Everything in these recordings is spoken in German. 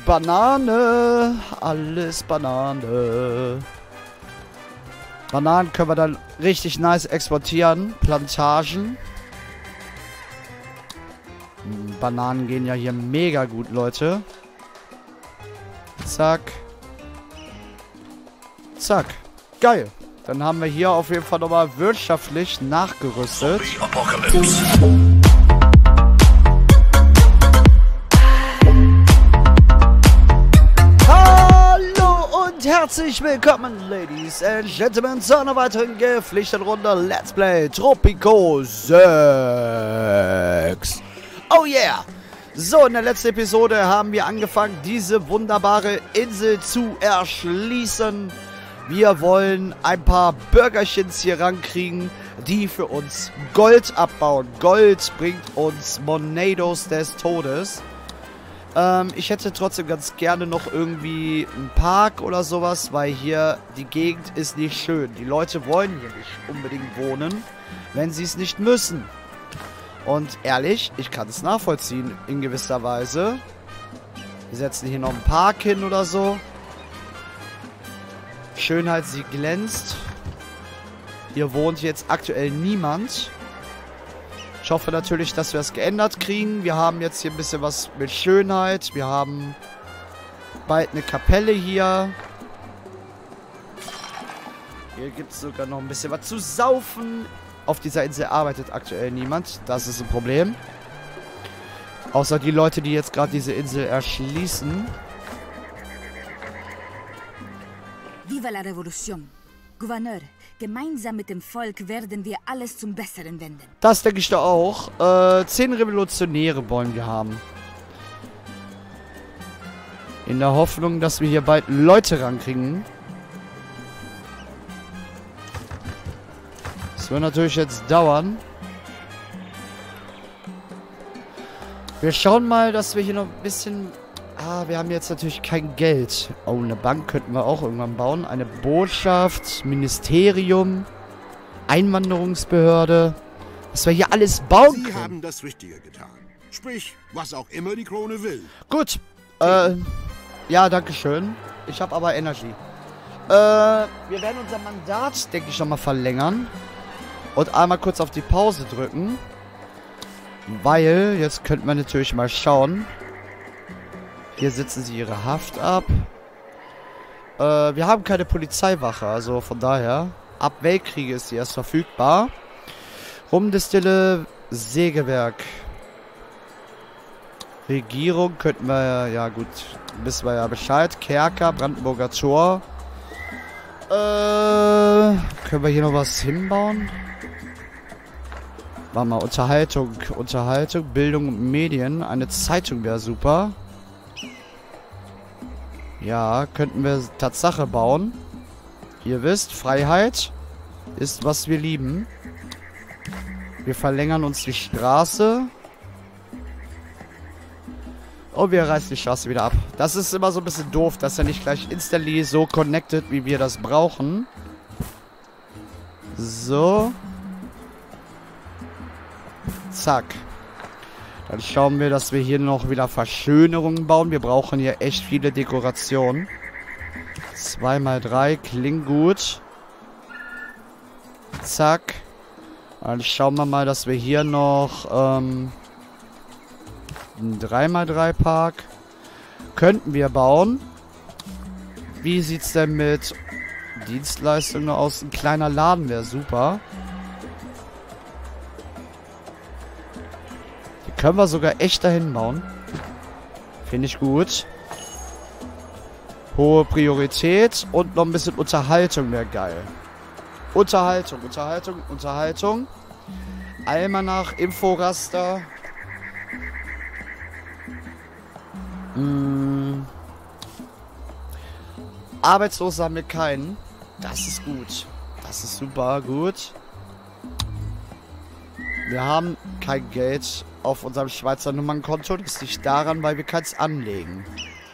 Banane. Alles Banane. Bananen können wir dann richtig nice exportieren. Plantagen. Bananen gehen ja hier mega gut, Leute. Zack. Zack. Geil. Dann haben wir hier auf jeden Fall nochmal wirtschaftlich nachgerüstet. Hallo und herzlich willkommen, Ladies and Gentlemen, zu einer weiteren gepflichteten Runde Let's Play Tropico 6. Oh yeah! So, in der letzten Episode haben wir angefangen, diese wunderbare Insel zu erschließen. Wir wollen ein paar Bürgerchens hier rankriegen, die für uns Gold abbauen. Gold bringt uns Monados des Todes. Ich hätte trotzdem ganz gerne noch irgendwie einen Park oder sowas, weil hier die Gegend ist nicht schön. Die Leute wollen hier nicht unbedingt wohnen, wenn sie es nicht müssen. Und ehrlich, ich kann es nachvollziehen in gewisser Weise. Wir setzen hier noch einen Park hin oder so. Schönheit, sie glänzt. Hier wohnt jetzt aktuell niemand. Ich hoffe natürlich, dass wir es geändert kriegen. Wir haben jetzt hier ein bisschen was mit Schönheit. Wir haben bald eine Kapelle hier. Hier gibt es sogar noch ein bisschen was zu saufen. Auf dieser Insel arbeitet aktuell niemand. Das ist ein Problem. Außer die Leute, die jetzt gerade diese Insel erschließen. Viva la Revolution. Gouverneur, gemeinsam mit dem Volk werden wir alles zum Besseren wenden. Das denke ich doch auch. 10 Revolutionäre wollen wir haben. In der Hoffnung, dass wir hier bald Leute rankriegen. Das wird natürlich jetzt dauern. Wir schauen mal, dass wir hier noch ein bisschen... wir haben jetzt natürlich kein Geld. Oh, eine Bank könnten wir auch irgendwann bauen. Eine Botschaft, Ministerium, Einwanderungsbehörde. Was wir hier alles bauen können. Sie haben das Richtige getan. Sprich, was auch immer die Krone will. Gut. Ja, danke schön. Ich habe aber Energie. Wir werden unser Mandat, denke ich, nochmal verlängern. Und einmal kurz auf die Pause drücken. Weil, jetzt könnten wir natürlich mal schauen. Hier sitzen sie ihre Haft ab. Wir haben keine Polizeiwache, also von daher. Ab Weltkriege ist sie erst verfügbar. Rumdestille, Sägewerk. Regierung könnten wir, ja gut, wissen wir ja Bescheid. Kerker, Brandenburger Tor. Können wir hier noch was hinbauen? Warte mal, Unterhaltung, Bildung und Medien. Eine Zeitung wäre super. Ja, könnten wir Tatsache bauen. Ihr wisst, Freiheit ist, was wir lieben. Wir verlängern uns die Straße. Oh, wir reißen die Straße wieder ab. Das ist immer so ein bisschen doof, dass er nicht gleich instantly so connected, wie wir das brauchen. So. Zack. Dann schauen wir, dass wir hier noch wieder Verschönerungen bauen. Wir brauchen hier echt viele Dekorationen. 2x3 klingt gut. Zack. Dann schauen wir mal, dass wir hier noch einen 3x3 Park könnten wir bauen. Wie sieht's denn mit Dienstleistungen aus? Ein kleiner Laden wäre super. Können wir sogar echt dahin bauen. Finde ich gut. Hohe Priorität und noch ein bisschen Unterhaltung wäre geil. Unterhaltung. Almanach, Inforaster. Arbeitslos haben wir keinen. Das ist gut. Das ist super gut. Wir haben kein Geld auf unserem Schweizer Nummernkonto. Das liegt daran, weil wir keins anlegen.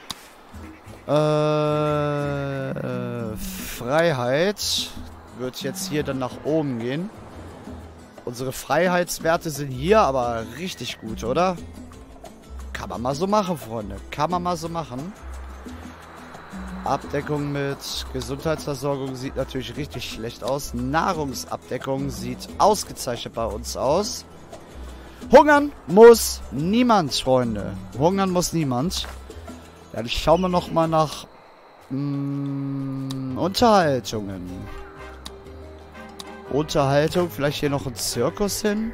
Freiheit wird jetzt hier dann nach oben gehen. Unsere Freiheitswerte sind hier aber richtig gut, oder? Kann man mal so machen, Freunde. Kann man mal so machen. Abdeckung mit Gesundheitsversorgung sieht natürlich richtig schlecht aus. Nahrungsabdeckung sieht ausgezeichnet bei uns aus. Hungern muss niemand, Freunde. Hungern muss niemand. Dann schauen wir nochmal nach Unterhaltungen. Unterhaltung, vielleicht hier noch ein Zirkus hin.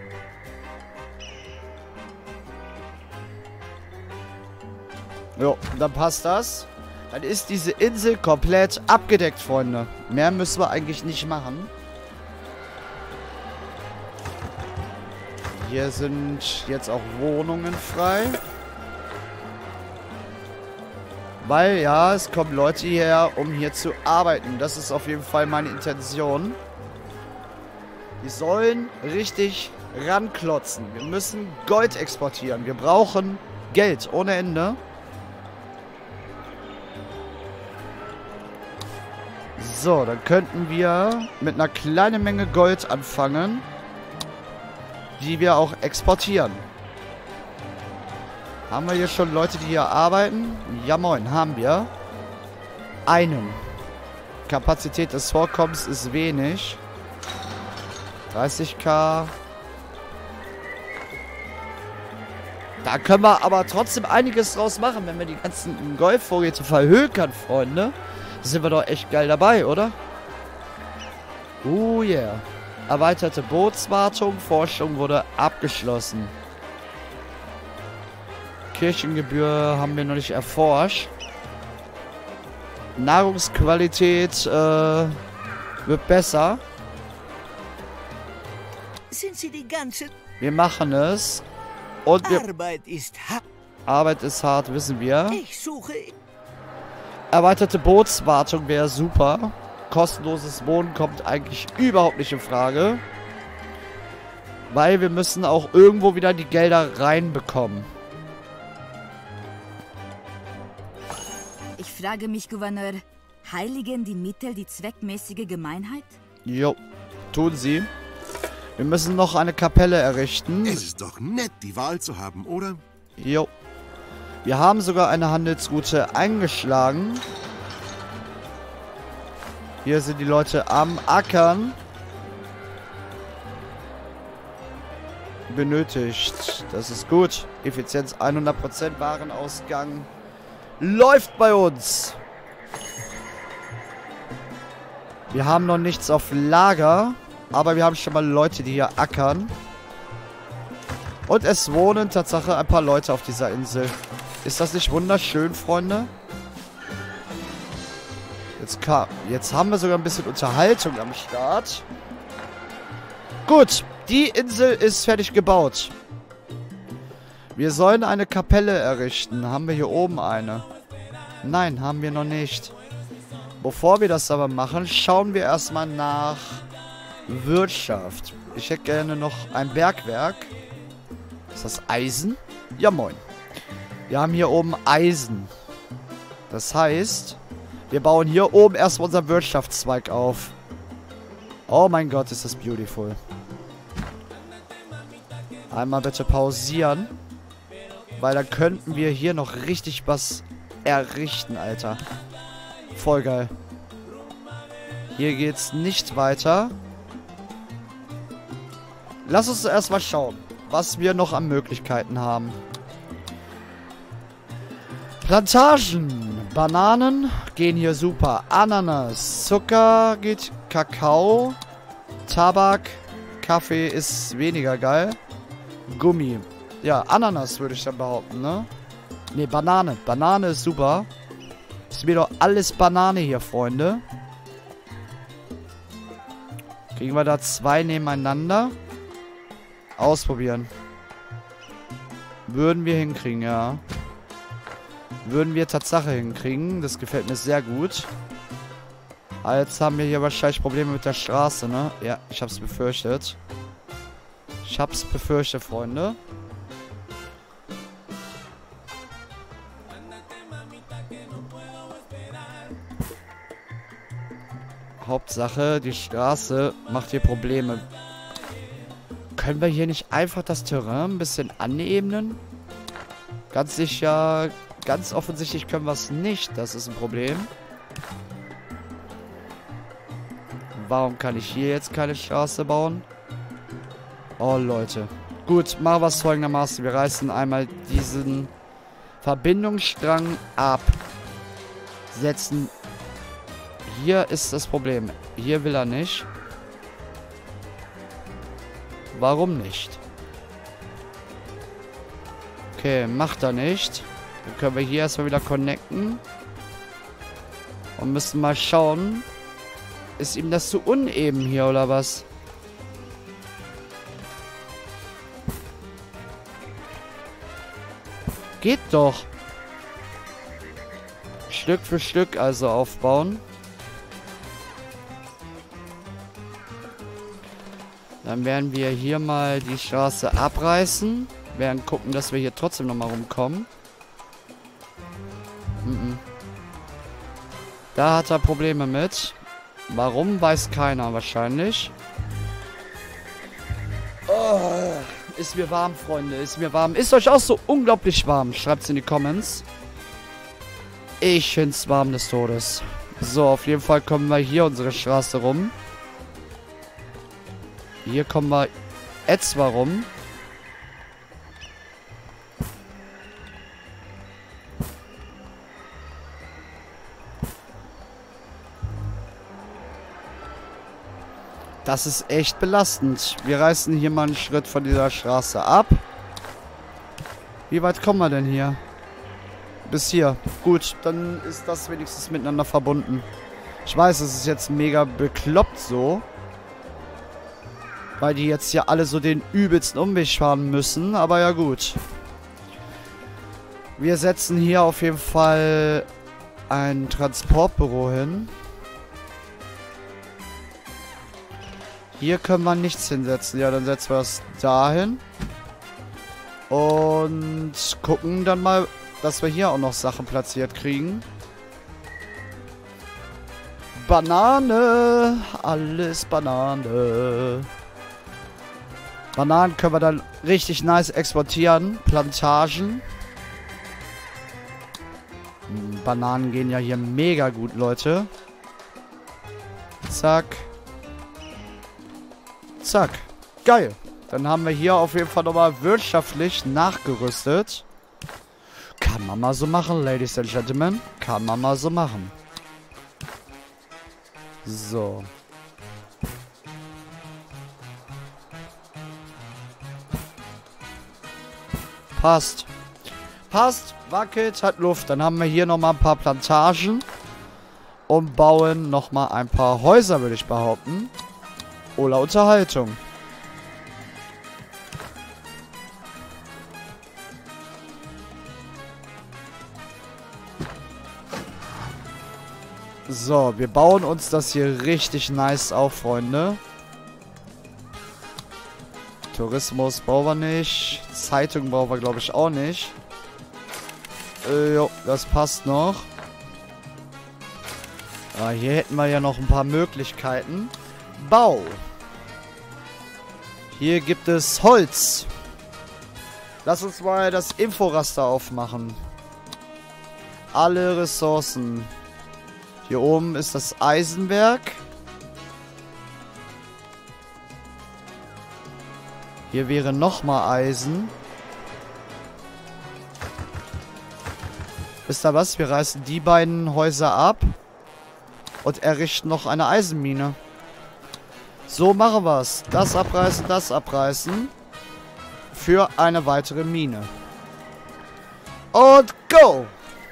Jo, dann passt das. Dann ist diese Insel komplett abgedeckt, Freunde. Mehr müssen wir eigentlich nicht machen. Hier sind jetzt auch Wohnungen frei. Weil, ja, es kommen Leute hierher, um hier zu arbeiten. Das ist auf jeden Fall meine Intention. Die sollen richtig ranklotzen. Wir müssen Gold exportieren. Wir brauchen Geld ohne Ende. So, dann könnten wir mit einer kleinen Menge Gold anfangen, die wir auch exportieren. Haben wir hier schon Leute, die hier arbeiten? Ja, moin, haben wir. Einen. Kapazität des Vorkommens ist wenig. 30.000. Da können wir aber trotzdem einiges draus machen, wenn wir die ganzen Goldvorräte verhökern, Freunde. Sind wir doch echt geil dabei, oder? Oh yeah. Erweiterte Bootswartung. Forschung wurde abgeschlossen. Kirchengebühr haben wir noch nicht erforscht. Nahrungsqualität wird besser. Sind Sie die ganze Wir machen es. Und Arbeit ist hart? Arbeit ist hart, wissen wir. Ich suche... Erweiterte Bootswartung wäre super. Kostenloses Wohnen kommt eigentlich überhaupt nicht in Frage. Weil wir müssen auch irgendwo wieder die Gelder reinbekommen. Ich frage mich, Gouverneur, heiligen die Mittel die zweckmäßige Gemeinheit? Jo, tun sie. Wir müssen noch eine Kapelle errichten. Es ist doch nett, die Wahl zu haben, oder? Jo. Wir haben sogar eine Handelsroute eingeschlagen. Hier sind die Leute am Ackern. Benötigt. Das ist gut. Effizienz 100%, Warenausgang. Läuft bei uns. Wir haben noch nichts auf Lager. Aber wir haben schon mal Leute, die hier ackern. Und es wohnen Tatsache ein paar Leute auf dieser Insel. Ist das nicht wunderschön, Freunde? Jetzt haben wir sogar ein bisschen Unterhaltung am Start. Gut, die Insel ist fertig gebaut. Wir sollen eine Kapelle errichten. Haben wir hier oben eine? Nein, haben wir noch nicht. Bevor wir das aber machen, schauen wir erstmal nach Wirtschaft. Ich hätte gerne noch ein Bergwerk. Ist das Eisen? Ja, moin. Wir haben hier oben Eisen. Das heißt, wir bauen hier oben erstmal unseren Wirtschaftszweig auf. Oh mein Gott, ist das beautiful. Einmal bitte pausieren. Weil dann könnten wir hier noch richtig was errichten, Alter. Voll geil. Hier geht's nicht weiter. Lass uns erstmal schauen, was wir noch an Möglichkeiten haben. Plantagen. Bananen gehen hier super. Ananas. Zucker geht. Kakao. Tabak. Kaffee ist weniger geil. Gummi. Ja, Ananas würde ich dann behaupten, ne? Ne, Banane. Banane ist super. Ist mir doch alles Banane hier, Freunde. Kriegen wir da 2 nebeneinander? Ausprobieren. Würden wir hinkriegen, ja. Würden wir Tatsache hinkriegen. Das gefällt mir sehr gut. Aber jetzt haben wir hier wahrscheinlich Probleme mit der Straße, ne? Ja, ich hab's befürchtet. Ich hab's befürchtet, Freunde. Hauptsache, die Straße macht hier Probleme. Können wir hier nicht einfach das Terrain ein bisschen anebnen? Ganz sicher, ganz offensichtlich können wir es nicht. Das ist ein Problem. Warum kann ich hier jetzt keine Straße bauen? Oh, Leute. Gut, machen wir es folgendermaßen. Wir reißen einmal diesen Verbindungsstrang ab. Setzen... Hier ist das Problem. Hier will er nicht. Warum nicht? Okay, macht er nicht. Dann können wir hier erstmal wieder connecten. Und müssen mal schauen. Ist ihm das zu uneben hier, oder was? Geht doch. Stück für Stück also aufbauen. Dann werden wir hier mal die Straße abreißen. Werden gucken, dass wir hier trotzdem nochmal rumkommen. Da hat er Probleme mit. Warum, weiß keiner wahrscheinlich. Oh, ist mir warm, Freunde. Ist mir warm. Ist euch auch so unglaublich warm? Schreibt's in die Comments. Ich find's warm des Todes. So, auf jeden Fall kommen wir hier unsere Straße rum. Hier kommen wir etwa rum. Das ist echt belastend. Wir reißen hier mal einen Schritt von dieser Straße ab. Wie weit kommen wir denn hier? Bis hier. Gut, dann ist das wenigstens miteinander verbunden. Ich weiß, es ist jetzt mega bekloppt so. Weil die jetzt hier alle so den übelsten Umweg fahren müssen. Aber ja gut. Wir setzen hier auf jeden Fall ein Transportbüro hin. Hier können wir nichts hinsetzen. Ja, dann setzen wir das dahin. Und gucken dann mal, dass wir hier auch noch Sachen platziert kriegen. Banane. Alles Banane. Bananen können wir dann richtig nice exportieren. Plantagen. Bananen gehen ja hier mega gut, Leute. Zack. Zack. Geil. Dann haben wir hier auf jeden Fall nochmal wirtschaftlich nachgerüstet. Kann man mal so machen, Ladies and Gentlemen. Kann man mal so machen. So. Passt. Passt. Wackelt, hat Luft. Dann haben wir hier nochmal ein paar Plantagen. Und bauen nochmal ein paar Häuser, würde ich behaupten. Oder Unterhaltung. So, wir bauen uns das hier richtig nice auf, Freunde. Tourismus brauchen wir nicht. Zeitung brauchen wir, glaube ich, auch nicht. Jo, das passt noch. Hier hätten wir ja noch ein paar Möglichkeiten. Bau. Hier gibt es Holz. Lass uns mal das Inforaster aufmachen. Alle Ressourcen. Hier oben ist das Eisenwerk. Hier wäre nochmal Eisen. Wisst ihr was? Wir reißen die beiden Häuser ab. Und errichten noch eine Eisenmine. So machen wir es. Das abreißen. Für eine weitere Mine. Und go!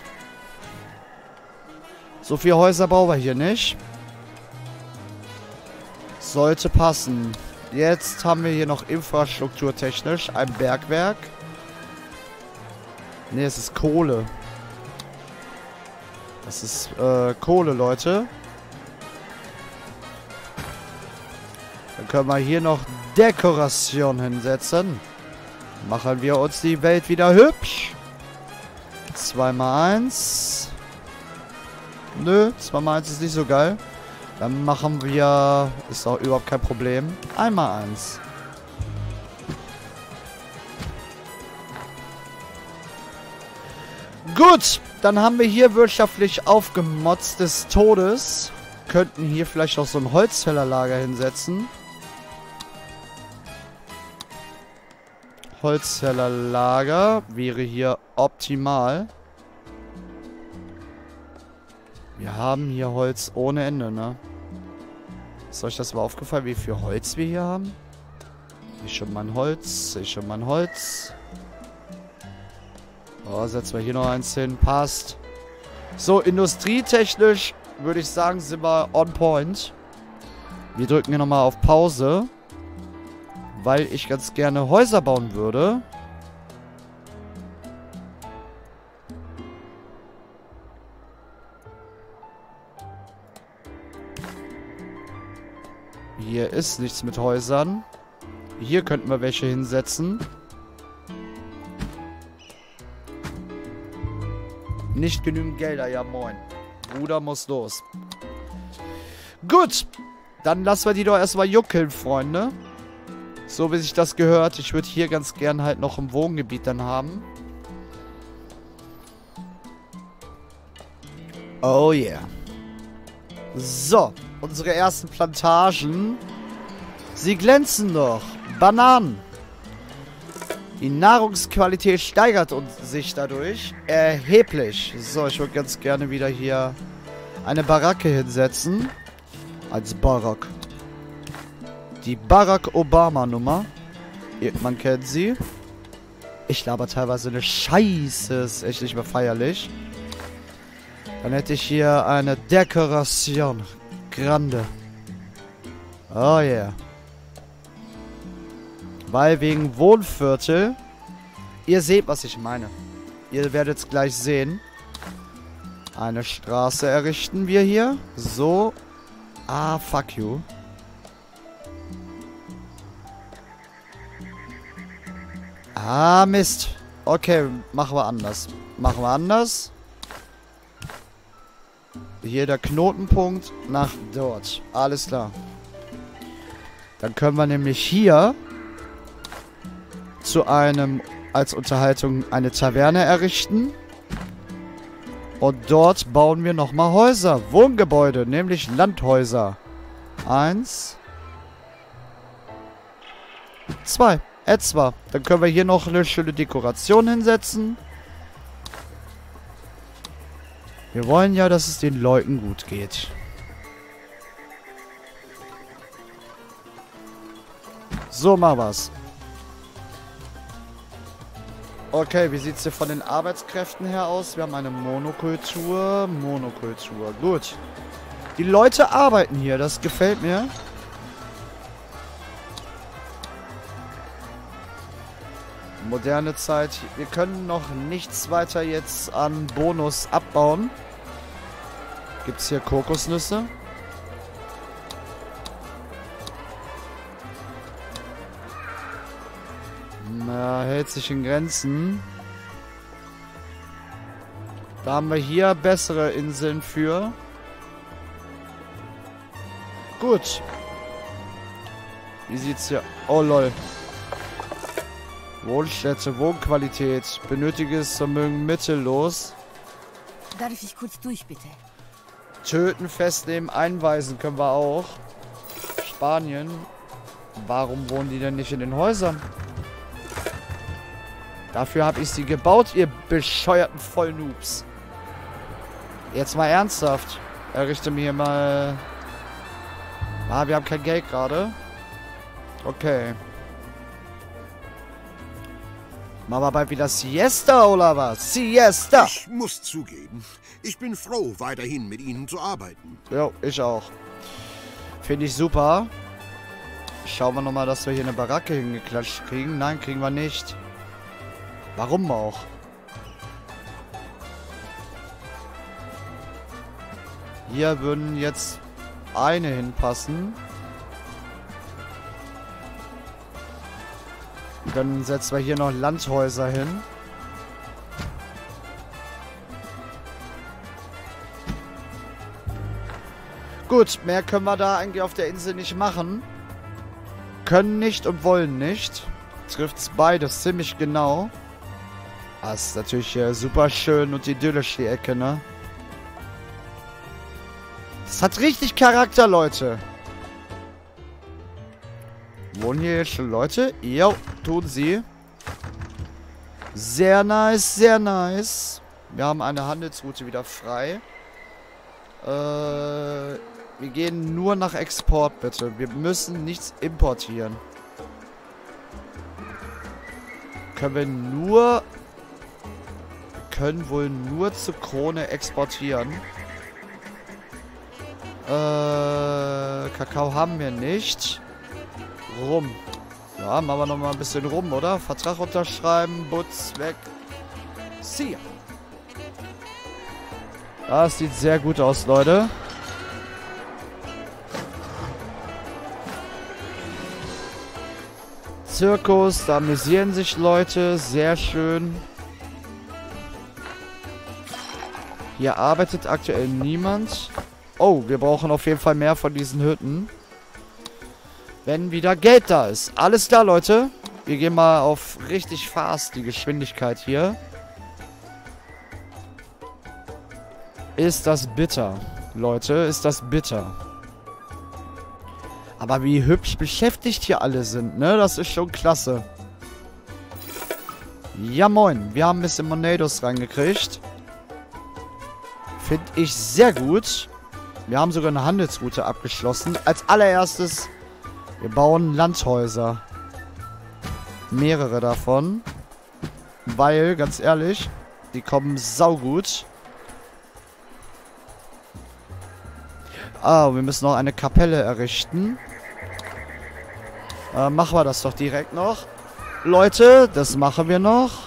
So viele Häuser bauen wir hier nicht. Sollte passen. Jetzt haben wir hier noch infrastrukturtechnisch ein Bergwerk. Ne, es ist Kohle. Das ist Kohle, Leute. Dann können wir hier noch Dekoration hinsetzen. Machen wir uns die Welt wieder hübsch. 2x1. Nö, 2x1 ist nicht so geil. Dann machen wir... Ist auch überhaupt kein Problem. 1x1. Gut, dann haben wir hier wirtschaftlich aufgemotzt des Todes. Könnten hier vielleicht auch so ein Holzfällerlager hinsetzen. Holzfällerlager wäre hier optimal. Wir haben hier Holz ohne Ende, ne? Ist euch das mal aufgefallen, wie viel Holz wir hier haben? Ich schon mein Holz, ich schon mein Holz. Oh, setzen wir hier noch eins hin. Passt. So, industrietechnisch würde ich sagen, sind wir on point. Wir drücken hier nochmal auf Pause. Weil ich ganz gerne Häuser bauen würde. Hier ist nichts mit Häusern. Hier könnten wir welche hinsetzen. Nicht genügend Gelder, ja moin. Bruder muss los. Gut. Dann lassen wir die doch erstmal juckeln, Freunde. So wie sich das gehört. Ich würde hier ganz gern halt noch ein Wohngebiet dann haben. Oh yeah. So. Unsere ersten Plantagen. Sie glänzen doch. Bananen. Die Nahrungsqualität steigert sich dadurch erheblich. So, ich würde ganz gerne wieder hier eine Baracke hinsetzen. Als Barack. Die Barack Obama Nummer. Man kennt sie. Ich laber teilweise eine Scheiße. Ist echt nicht mehr feierlich. Dann hätte ich hier eine Dekoration. Grande. Oh yeah. Weil wegen Wohnviertel. Ihr seht, was ich meine. Ihr werdet es gleich sehen. Eine Straße errichten wir hier. So. Ah, fuck you. Ah, Mist. Okay, machen wir anders. Machen wir anders. Hier der Knotenpunkt nach dort. Alles klar. Dann können wir nämlich hier zu einem, als Unterhaltung, eine Taverne errichten. Und dort bauen wir nochmal Häuser. Wohngebäude, nämlich Landhäuser. 1. 2. Etwa. Dann können wir hier noch eine schöne Dekoration hinsetzen. Wir wollen ja, dass es den Leuten gut geht. So machen wir's. Okay, wie sieht es hier von den Arbeitskräften her aus? Wir haben eine Monokultur. Monokultur. Gut. Die Leute arbeiten hier. Das gefällt mir. Moderne Zeit. Wir können noch nichts weiter jetzt an Bonus abbauen. Gibt es hier Kokosnüsse? Na, hält sich in Grenzen. Da haben wir hier bessere Inseln für. Gut. Wie sieht's hier? Oh lol. Wohnstätte, Wohnqualität. Benötiges Vermögen mittellos. Darf ich kurz durch, bitte? Töten, festnehmen, einweisen können wir auch. Spanien. Warum wohnen die denn nicht in den Häusern? Dafür habe ich sie gebaut, ihr bescheuerten Vollnoobs. Jetzt mal ernsthaft. Errichte mir hier mal... Ah, wir haben kein Geld gerade. Okay. Machen wir bald wieder Siesta, oder was? Siesta! Ich muss zugeben, ich bin froh, weiterhin mit Ihnen zu arbeiten. Ja, ich auch. Finde ich super. Schauen wir nochmal, dass wir hier eine Baracke hingeklatscht kriegen. Nein, kriegen wir nicht. Warum auch? Hier würden jetzt eine hinpassen. Dann setzen wir hier noch Landhäuser hin. Gut, mehr können wir da eigentlich auf der Insel nicht machen. Können nicht und wollen nicht. Trifft's beides ziemlich genau. Das ist natürlich super schön und idyllisch, die Ecke, ne? Das hat richtig Charakter, Leute. Wohnen hier jetzt schon Leute? Jo, tun sie. Sehr nice, sehr nice. Wir haben eine Handelsroute wieder frei. Wir gehen nur nach Export, bitte. Wir müssen nichts importieren. Können wohl nur zur Krone exportieren. Kakao haben wir nicht. Rum. Ja, machen wir nochmal ein bisschen rum, oder? Vertrag unterschreiben, Butz weg. See. Das sieht sehr gut aus, Leute. Zirkus, da amüsieren sich Leute. Sehr schön. Hier arbeitet aktuell niemand. Oh, wir brauchen auf jeden Fall mehr von diesen Hütten. Wenn wieder Geld da ist. Alles klar, Leute. Wir gehen mal auf richtig fast die Geschwindigkeit hier. Ist das bitter, Leute. Ist das bitter. Aber wie hübsch beschäftigt hier alle sind, ne? Das ist schon klasse. Ja, moin. Wir haben ein bisschen Monados reingekriegt. Finde ich sehr gut. Wir haben sogar eine Handelsroute abgeschlossen. Als allererstes, wir bauen Landhäuser. Mehrere davon. Weil, ganz ehrlich, die kommen saugut. Ah, wir müssen noch eine Kapelle errichten. Machen wir das doch direkt noch. Leute, das machen wir noch.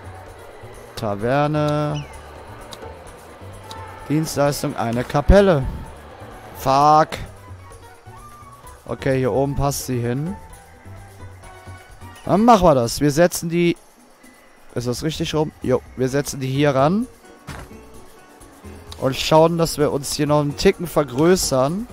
Taverne. Dienstleistung, eine Kapelle. Fuck. Okay, hier oben passt sie hin. Dann machen wir das. Wir setzen die... Ist das richtig rum? Jo, wir setzen die hier ran. Und schauen, dass wir uns hier noch einen Ticken vergrößern.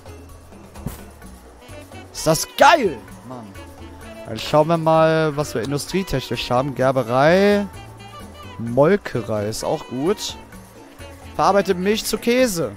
Ist das geil, Mann. Dann schauen wir mal, was wir industrietechnisch haben. Gerberei. Molkerei ist auch gut. Verarbeitet Milch zu Käse.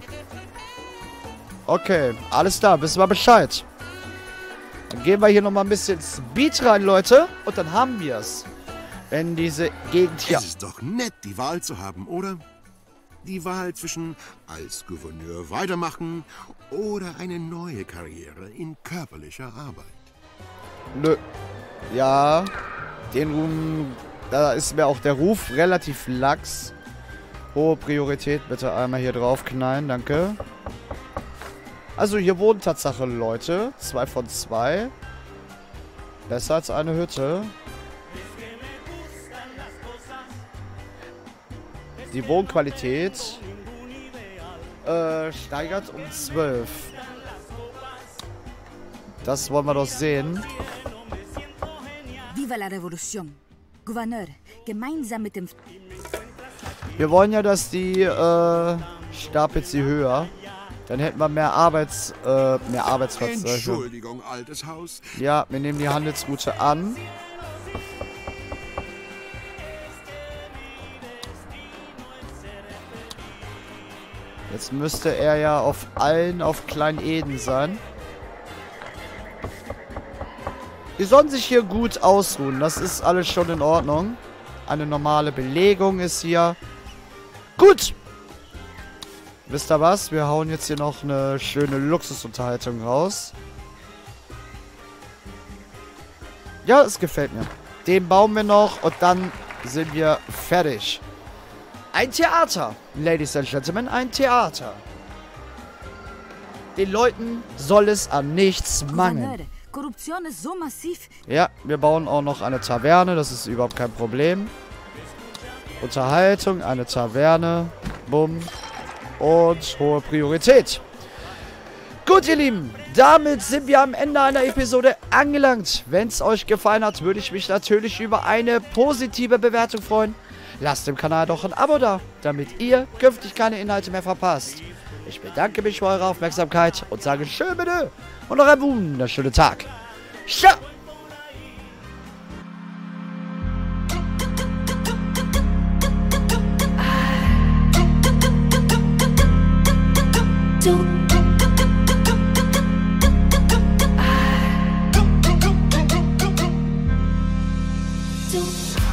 Okay, alles klar, wissen wir Bescheid. Dann gehen wir hier nochmal ein bisschen Speed rein, Leute. Und dann haben wir es. Wenn diese Gegend hier... Es ist doch nett, die Wahl zu haben, oder? Die Wahl zwischen als Gouverneur weitermachen oder eine neue Karriere in körperlicher Arbeit. Nö. Ja, den Ruhm... Da ist mir auch der Ruf relativ lax. Hohe Priorität, bitte einmal hier drauf knallen, danke. Also hier wohnen Tatsache Leute. 2 von 2. Besser als eine Hütte. Die Wohnqualität steigert um 12. Das wollen wir doch sehen. Viva la Revolution. Gouverneur, gemeinsam mit dem... Wir wollen ja, dass die stapelt sie höher. Dann hätten wir mehr Arbeitsplatz. Entschuldigung, altes Haus. Ja, wir nehmen die Handelsroute an. Jetzt müsste er ja auf allen auf Klein-Eden sein. Die sollen sich hier gut ausruhen. Das ist alles schon in Ordnung. Eine normale Belegung ist hier. Gut. Wisst ihr was? Wir hauen jetzt hier noch eine schöne Luxusunterhaltung raus. Ja, es gefällt mir. Den bauen wir noch und dann sind wir fertig. Ein Theater, Ladies and Gentlemen, ein Theater. Den Leuten soll es an nichts mangeln. Korruption ist so massiv. Ja, wir bauen auch noch eine Taverne, das ist überhaupt kein Problem. Unterhaltung, eine Taverne, bumm. Und hohe Priorität. Gut, ihr Lieben, damit sind wir am Ende einer Episode angelangt. Wenn es euch gefallen hat, würde ich mich natürlich über eine positive Bewertung freuen. Lasst dem Kanal doch ein Abo da, damit ihr künftig keine Inhalte mehr verpasst. Ich bedanke mich für eure Aufmerksamkeit und sage schön bitte und noch einen wunderschönen Tag. Ciao! Du